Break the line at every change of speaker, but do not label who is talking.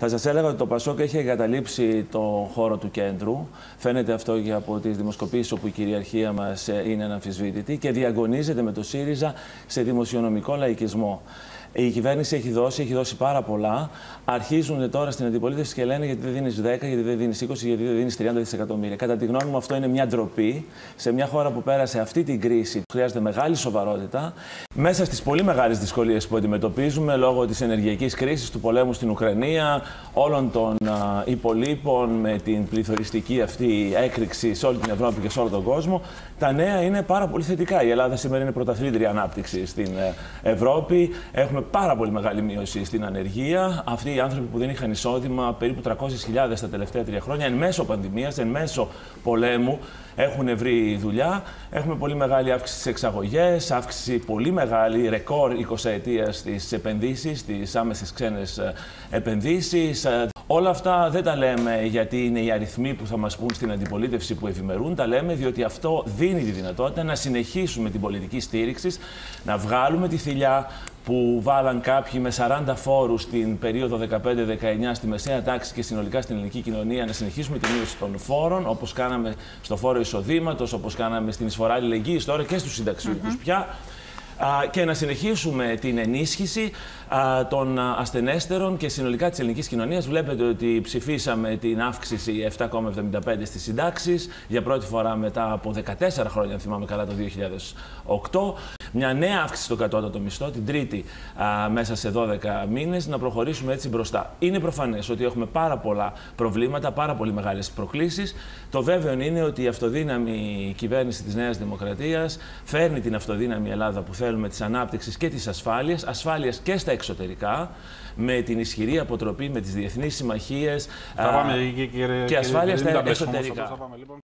Θα σας έλεγα ότι το ΠΑΣΟΚ έχει εγκαταλείψει τον χώρο του κέντρου. Φαίνεται αυτό και από τις δημοσκοπήσεις όπου η κυριαρχία μας είναι αναμφισβήτητη και διαγωνίζεται με το ΣΥΡΙΖΑ σε δημοσιονομικό λαϊκισμό. Η κυβέρνηση έχει δώσει πάρα πολλά. Αρχίζουν τώρα στην αντιπολίτευση και λένε γιατί δεν δίνεις 10, γιατί δεν δίνεις 20, γιατί δεν δίνεις 30 δισεκατομμύρια. Κατά τη γνώμη μου, αυτό είναι μια ντροπή. Σε μια χώρα που πέρασε αυτή την κρίση, χρειάζεται μεγάλη σοβαρότητα. Μέσα στις πολύ μεγάλες δυσκολίες που αντιμετωπίζουμε λόγω της ενεργειακής κρίσης, του πολέμου στην Ουκρανία, όλων των υπολείπων, με την πληθωριστική αυτή έκρηξη σε όλη την Ευρώπη και σε όλο τον κόσμο, τα νέα είναι πάρα πολύ θετικά. Η Ελλάδα σήμερα είναι πρωταθλήτρια ανάπτυξη στην Ευρώπη. Έχουμε πάρα πολύ μεγάλη μείωση στην ανεργία. Αυτοί οι άνθρωποι που δεν είχαν εισόδημα, περίπου 300.000 τα τελευταία 3 χρόνια, εν μέσω πανδημίας, εν μέσω πολέμου, έχουν βρει δουλειά. Έχουμε πολύ μεγάλη αύξηση στις εξαγωγές, αύξηση πολύ μεγάλη, ρεκόρ 20 ετίας στις επενδύσεις, στις άμεσες ξένες επενδύσεις. Όλα αυτά δεν τα λέμε γιατί είναι οι αριθμοί που θα μας πούν στην αντιπολίτευση που ευημερούν. Τα λέμε διότι αυτό δίνει τη δυνατότητα να συνεχίσουμε την πολιτική στήριξη, να βγάλουμε τη θηλιά που βάλαν κάποιοι με 40 φόρους στην περίοδο 15-19 στη μεσαία τάξη και συνολικά στην ελληνική κοινωνία, να συνεχίσουμε τη μείωση των φόρων, όπως κάναμε στο φόρο εισοδήματος, όπως κάναμε στην εισφορά αλληλεγγύης τώρα και στους συνταξιούχους πια. Και να συνεχίσουμε την ενίσχυση των ασθενέστερων και συνολικά της ελληνικής κοινωνίας. Βλέπετε ότι ψηφίσαμε την αύξηση 7,75 στις συντάξεις για πρώτη φορά μετά από 14 χρόνια, αν θυμάμαι καλά, το 2008. Μια νέα αύξηση στο κατώτατο μισθό, την τρίτη μέσα σε 12 μήνες, να προχωρήσουμε έτσι μπροστά. Είναι προφανές ότι έχουμε πάρα πολλά προβλήματα, πάρα πολύ μεγάλες προκλήσεις. Το βέβαιο είναι ότι η αυτοδύναμη κυβέρνηση της Νέας Δημοκρατίας φέρνει την αυτοδύναμη Ελλάδα που θέλουμε, της ανάπτυξης και της ασφάλειας και στα εξωτερικά, με την ισχυρή αποτροπή, με τις διεθνείς συμμαχίες
και
ασφάλεια στα εσωτερικά.